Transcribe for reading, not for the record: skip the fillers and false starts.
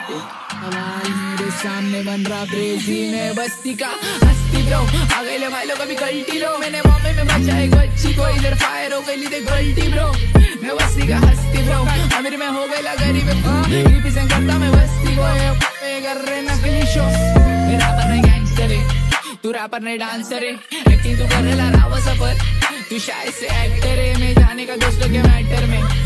सवाल मेरे सामने बन रहा क्रेजी, मैं बस्ती का हस्ती ब्रो, आ गए ले भाई लोग अभी गलती लो, मैंने मॉमे में बचा एक बच्ची को, इधर फायर हो गई देख गलती ब्रो, मैं बस्ती का हस्ती ब्रो, अमीर में हो गई गरीब रिप्रेजेंट करता मैं बस्ती को, ये कर रहे नकली शो, मेरा पर नहीं गैंगस्टर है, तू रैपर नहीं डांसर है, लेकिन तू कर रहा रावा सफर, तू शायद से एक्टर है, मैं जाने का दोस्तों के मैटर में